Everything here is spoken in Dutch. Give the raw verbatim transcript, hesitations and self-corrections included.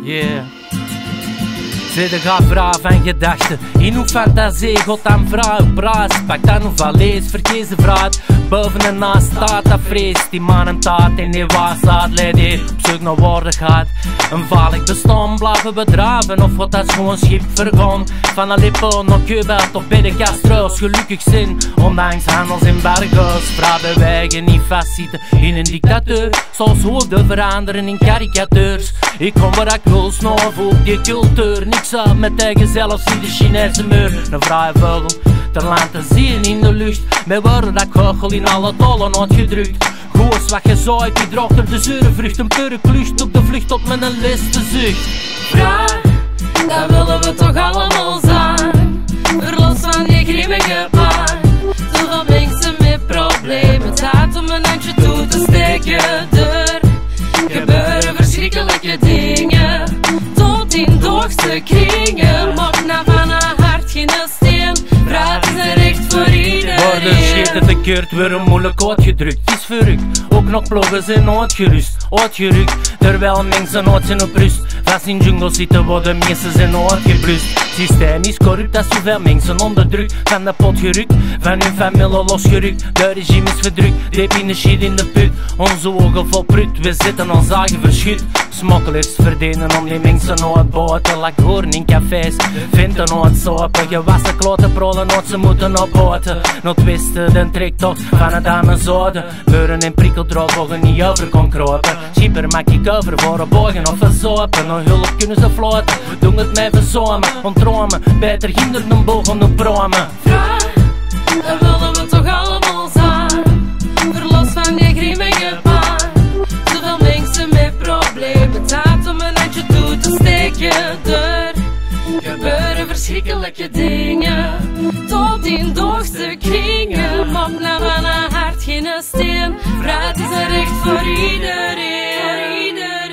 Yeah. Zitten gaat braaf en gedachten in uw fantasie, God aan vrouw, praat, pak dan uw valees, vergeet de vraag. Boven en naast staat dat vrees, die man en taat in die waszaad leidt hier op zoek naar waardigheid. Een valig bestaan blijven bedraven, of wat dat gewoon schip vergaan. Van Aleppo naar Cuba tot bij de Castro's, gelukkig zijn, ondanks handels in Burgos. Vrouwen wijgen niet vastzitten in een dictateur, zoals hoofden veranderen in karikateurs. Ik kom waar ik wil, snoof op die cultuur, niks uit met tegen zelfs in de Chinese muur. Een vrije vogel, ter land te zien in de lucht, met woorden dat goochel in alle tollen uitgedrukt. Goos wat je zooit, die droogt op de zure vrucht, een pure klucht op de vlucht tot met een liste zucht. Vraag, dat willen we toch allemaal zijn, verlos van die grimmige pijn. Zoveel mensen met problemen, tijd om een handje toe te steken. Er gebeuren verschrikkelijke dingen, tot in de hoogste kringen. Maak nou van een hart geen steen, praat is een recht voor iedereen. Woorden scheten te keurt, weer moeilijk uitgedrukt. Het is verrukt, ook nog ploegen zijn uitgerust, uitgerukt. Terwijl mensen uit zijn op rust, vast in jungle zitten waar de meesten zijn uitgeblust. Systeem is corrupt, dat zoveel mensen onderdrukt. Van de pot gerukt, van hun familie losgerukt. De regime is verdrukt, diep in de shit in de put. Onze ogen vol prut, we zitten ons zagen verschut. Smokkelers verdienen om die mensen uit buiten. Lak horen in cafés, vinten uit sopen. Gewassen kloten prollen uit, ze moeten op buiten. Noordwesten, de trektocht van het Amazone. Beuren en prikkeldroog, mogen niet over kon kropen. Schipper maak ik over voor een bogen of verzopen. Nog hulp kunnen ze floten, doen het mij verzomen. Ontromen, beter hinderen dan bogen dan promen. Vraag, dat willen we toch allemaal zijn, verlos van die grimmige pijn. Zoveel mensen met problemen, tijd om een handje toe te steken. Er gebeuren verschrikkelijke dingen, tot in de hoogste kringen. Maak nou van een hart geen steen, vrijheid is een recht voor iedereen.